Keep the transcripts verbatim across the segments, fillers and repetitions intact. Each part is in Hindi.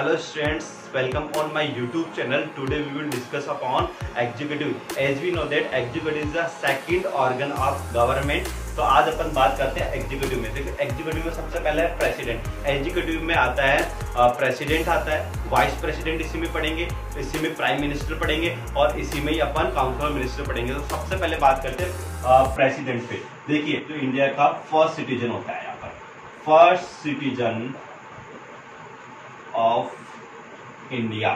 Hello students, welcome on my YouTube channel. Today we will discuss upon executive. As we know that executive is the second organ of government. तो आज अपन बात करते हैं एग्जीक्यूटिव में। देखो एग्जीक्यूटिव में सबसे पहले है प्रेसिडेंट। एग्जीक्यूटिव में आता है प्रेसिडेंट आता है, वाइस प्रेसिडेंट इसी में पढ़ेंगे, इसी में प्राइम मिनिस्टर पढ़ेंगे और इसी में ही अपन काउंसिल मिनिस्टर पढ़ेंगे। तो सबसे पहले बात करते हैं प्रेसिडेंट पे। देखिए जो इंडिया का फर्स्ट सिटीजन होता है, यहाँ पर फर्स्ट सिटीजन ऑफ इंडिया,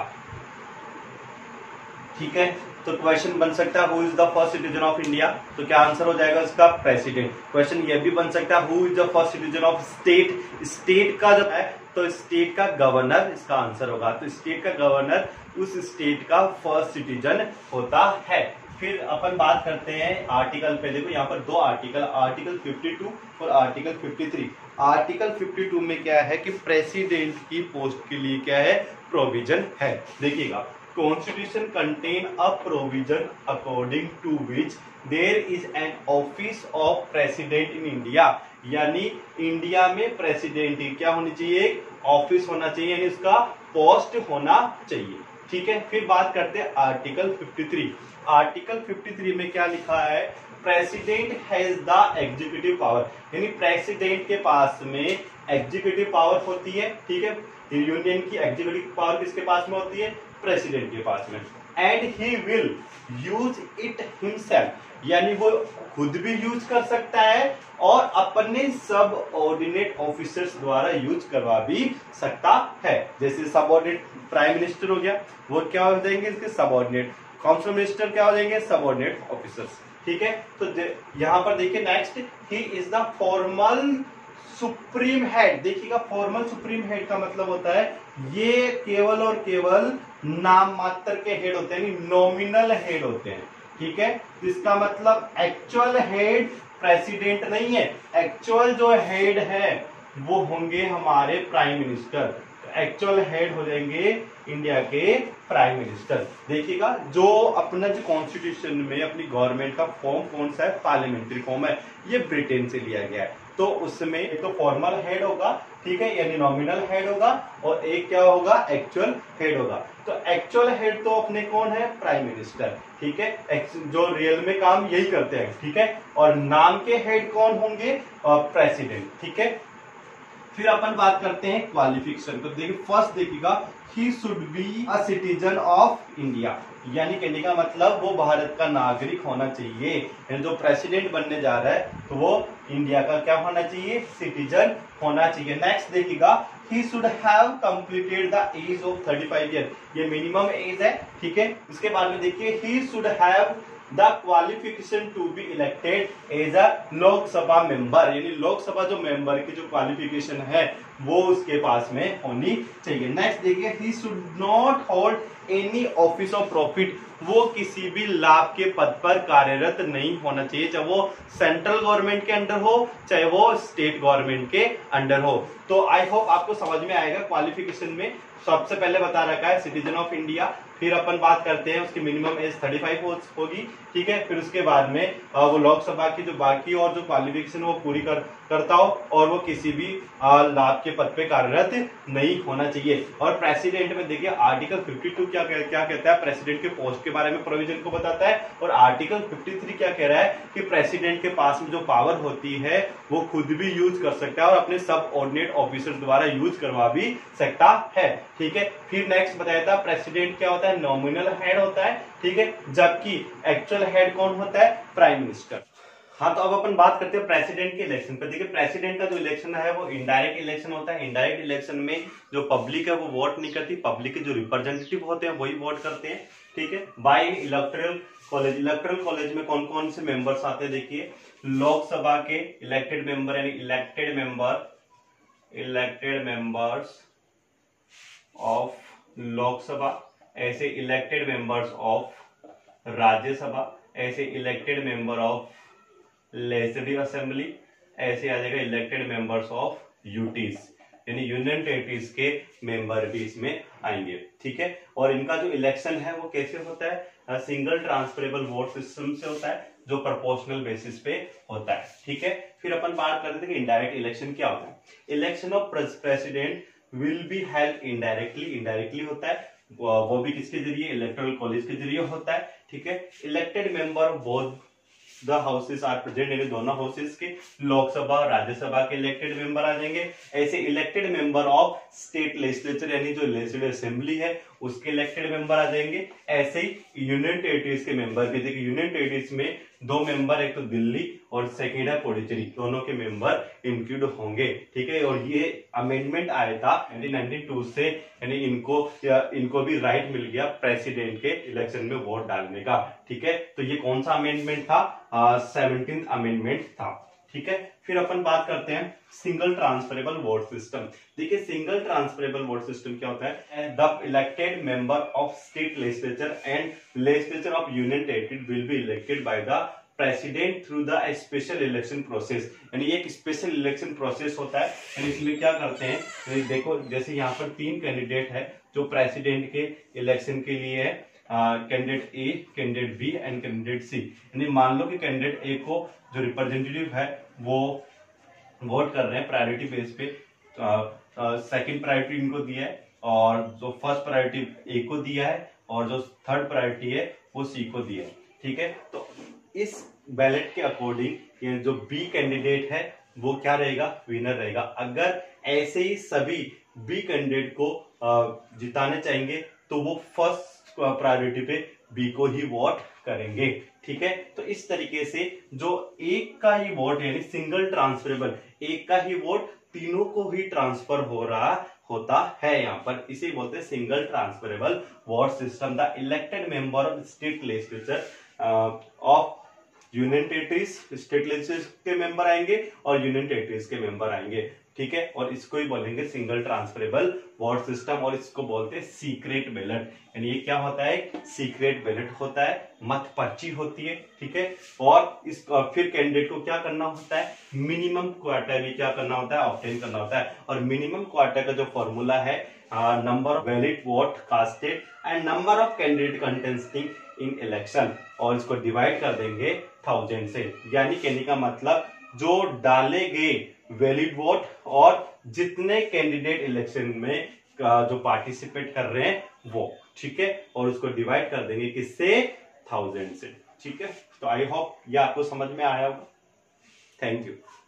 ठीक है। तो क्वेश्चन बन सकता है who is the first citizen of India, तो क्या आंसर हो जाएगा इसका प्रेसिडेंट। क्वेश्चन ये भी बन सकता है who is the first citizen of state, state का जो है तो स्टेट का गवर्नर इसका आंसर होगा। तो स्टेट का गवर्नर उस स्टेट का फर्स्ट सिटीजन होता है। फिर अपन बात करते हैं आर्टिकल पे। देखो यहाँ पर दो आर्टिकल, आर्टिकल बावन और आर्टिकल तिरेपन। आर्टिकल बावन में क्या है कि प्रेसिडेंट की पोस्ट के लिए क्या है, प्रोविजन है। देखिएगा, constitution contain a provision according to which there is an office of president in India. यानी इंडिया में प्रेसिडेंट की क्या होनी चाहिए, ऑफिस होना चाहिए, यानी इसका पोस्ट होना चाहिए, ठीक है। फिर बात करते हैं आर्टिकल तिरेपन। आर्टिकल तिरेपन में क्या लिखा है, president has the executive power, यानी प्रेसिडेंट के पास में एग्जीक्यूटिव पावर होती है, ठीक है। यूनियन की एग्जीक्यूटिव पावर किसके पास में होती है, प्रेसिडेंट के पास में। And he will use it himself, यानी वो खुद भी यूज कर सकता है और अपने सब ऑर्डिनेट ऑफिसर्स द्वारा यूज करवा भी सकता है। जैसे सब ऑर्डिनेट प्राइम मिनिस्टर हो गया, वो क्या हो जाएंगे इसके सब ऑर्डिनेट, काउंसिल मिनिस्टर क्या हो जाएंगे, सब ऑर्डिनेट ऑफिसर्स, ठीक है। तो यहां पर देखिए next, he is the formal supreme head. देखिएगा, फॉर्मल सुप्रीम हेड का मतलब होता है ये केवल और केवल नाम मात्र के हेड होते हैं, नॉमिनल हेड होते हैं, ठीक है। इसका मतलब एक्चुअल हेड प्रेसिडेंट नहीं है, एक्चुअल जो हेड है वो होंगे हमारे प्राइम मिनिस्टर। एक्चुअल हेड हो जाएंगे इंडिया के प्राइम मिनिस्टर। देखिएगा, जो अपना जो कॉन्स्टिट्यूशन में अपनी गवर्नमेंट का फॉर्म कौन सा है, पार्लियामेंट्री फॉर्म है, ये ब्रिटेन से लिया गया है। तो उसमें एक तो फॉर्मल हेड होगा, ठीक है, यानी नॉमिनल हेड होगा, और एक क्या होगा, एक्चुअल हेड होगा। तो एक्चुअल हेड तो अपने कौन है, प्राइम मिनिस्टर, ठीक है, जो रियल में काम यही करते हैं, ठीक है। और नाम के हेड कौन होंगे, प्रेसिडेंट, ठीक है। फिर अपन बात करते हैं क्वालिफिकेशन। तो देखिए फर्स्ट देखिएगा, he should be a citizen of India, यानी कहने का मतलब वो भारत का नागरिक होना चाहिए। जो प्रेसिडेंट बनने जा रहा है तो वो इंडिया का क्या होना चाहिए, सिटीजन होना चाहिए। नेक्स्ट देखिएगा, he should have completed the age of thirty five year, ये मिनिमम एज है, ठीक है। उसके बाद में देखिए, he should have the qualification to be elected as a Lok Sabha member, यानी लोकसभा जो मेंबर की जो क्वालिफिकेशन है वो उसके पास में होनी चाहिए। नेक्स्ट देखिए, he should not hold any office of profit, वो किसी भी लाभ के पद पर कार्यरत नहीं होना चाहिए, चाहे वो सेंट्रल गवर्नमेंट के अंडर हो चाहे वो स्टेट गवर्नमेंट के अंडर हो। तो आई होप आपको समझ में आएगा। क्वालिफिकेशन में सबसे पहले बता रखा है सिटीजन ऑफ इंडिया, फिर अपन बात करते हैं उसकी मिनिमम एज पैंतीस होगी, ठीक है। फिर उसके बाद में वो लोकसभा की जो बाकी और जो क्वालिफिकेशन वो पूरी कर करता हो और वो किसी भी लाभ के पद पे कार्यरत नहीं होना चाहिए। और प्रेसिडेंट में देखिए आर्टिकल बावन क्या क्या कहता है, प्रेसिडेंट के पोस्ट के बारे में प्रोविजन को बताता है, और आर्टिकल तिरेपन क्या कह रहा है कि प्रेसिडेंट के पास में जो पावर होती है वो खुद भी यूज कर सकता है और अपने सब ऑर्डिनेट ऑफिसर्स द्वारा यूज करवा भी सकता है, ठीक है। फिर नेक्स्ट बताया था प्रेसिडेंट क्या होता है, नॉमिनल हेड होता है, ठीक है, जबकि एक्चुअल हेड कौन होता है, प्राइम मिनिस्टर। हाँ, तो अब अपन बात करते हैं प्रेसिडेंट के इलेक्शन पर। देखिए प्रेसिडेंट का जो इलेक्शन है वो इनडायरेक्ट इलेक्शन होता है। इनडायरेक्ट इलेक्शन में जो पब्लिक है वो वोट नहीं करती, पब्लिक के जो रिप्रेजेंटेटिव होते हैं वही वोट करते हैं, ठीक है। By electoral college, electoral college में कौन कौन से मेंबर्स आते हैं, देखिए लोकसभा के इलेक्टेड मेंबर, यानी elected member, elected members of Lok Sabha, ऐसे इलेक्टेड मेंबर्स ऑफ राज्यसभा, ऐसे elected member of legislative assembly, ऐसे आ जाएगा इलेक्टेड मेंबर्स ऑफ यूटीज, यानी यूनियन टेरिटरीज के मेंबर भी इसमें आएंगे, ठीक है। और इनका जो इलेक्शन है वो कैसे होता है, सिंगल ट्रांसफरेबल वोट सिस्टम से होता है, जो प्रोपोर्शनल बेसिस पे होता है, ठीक है। फिर अपन बात करते हैं कि इनडायरेक्ट इलेक्शन क्या होता है। Election of president will be held indirectly, indirectly होता है वो भी किसके जरिए, इलेक्टोरल कॉलेज के जरिए होता है, ठीक है। Elected member both the houses are present, यानी दोनों हाउसेस के, लोकसभा और राज्यसभा के इलेक्टेड मेंबर आ जाएंगे। ऐसे elected member of state legislature यानी जो लेजिस्लेटिव असेंबली है उसके इलेक्टेड मेंबर आ जाएंगे। ऐसे ही यूनियन टेरिटरीज के मेंबर भी, देखिए यूनियन टेरिटरीज में दो मेंबर, एक तो दिल्ली और सेकेंड है पुडुचेरी, दोनों के मेंबर इंक्लूड होंगे, ठीक है। और ये अमेंडमेंट आया था नाइनटीन नाइंटी टू से, यानी इनको इनको भी राइट मिल गया प्रेसिडेंट के इलेक्शन में वोट डालने का, ठीक है। तो ये कौन सा अमेंडमेंट था, सेवनटीन्थ अमेंडमेंट था, ठीक है। फिर अपन बात करते हैं सिंगल ट्रांसफरेबल वोट सिस्टम। देखिए सिंगल ट्रांसफरेबल वोट सिस्टम क्या होता है, the elected member of state legislature and legislature of union territory will be elected by the president through the special election process, यानी एक स्पेशल इलेक्शन प्रोसेस होता है। यानी इसमें क्या करते हैं, देखो जैसे यहाँ पर तीन कैंडिडेट है जो प्रेसिडेंट के इलेक्शन के लिए है, candidate A, candidate B and candidate C. यानी मान लो कि कैंडिडेट ए को जो रिप्रेजेंटेटिव है वो वोट कर रहे हैं प्रायोरिटी बेस पे, सेकंड प्रायोरिटी इनको दिया है और जो फर्स्ट प्रायोरिटी ए को दिया है और जो थर्ड प्रायोरिटी है वो सी को दिया है, ठीक है। तो इस बैलेट के अकॉर्डिंग जो बी कैंडिडेट है वो क्या रहेगा, विनर रहेगा। अगर ऐसे ही सभी बी कैंडिडेट को जिताने चाहेंगे तो वो फर्स्ट प्रायोरिटी पे बी को ही वोट करेंगे, ठीक है। तो इस तरीके से जो एक का ही वोट यानी सिंगल ट्रांसफरेबल, एक का ही वोट तीनों को ही ट्रांसफर हो रहा होता है यहाँ पर, इसे बोलते हैं single transferable vote system. The elected member of state legislature of union territories, state legislature के मेंबर आएंगे और यूनियन टेरिटरीज के मेंबर आएंगे, ठीक है। और इसको ही बोलेंगे सिंगल ट्रांसफरेबल वोट सिस्टम, और इसको बोलते हैं सीक्रेट बैलेट। यानी ये क्या होता है, सीक्रेट बैलेट होता है, मत पर्ची होती है, ठीक है। और इस फिर कैंडिडेट को क्या करना होता है, मिनिमम क्वार्टर भी क्या करना होता है, ऑब्टेन करना होता है। और मिनिमम क्वार्टर का जो फॉर्मूला है, number of valid vote casted and number of candidate contesting in election, और इसको डिवाइड कर देंगे थाउजेंड से। यानी कहने का मतलब जो डाले गए वैलिड वोट और जितने कैंडिडेट इलेक्शन में जो पार्टिसिपेट कर रहे हैं वो, ठीक है। और उसको डिवाइड कर देंगे किससे, थाउजेंड से, ठीक है। तो आई होप ये आपको समझ में आया होगा। Thank you.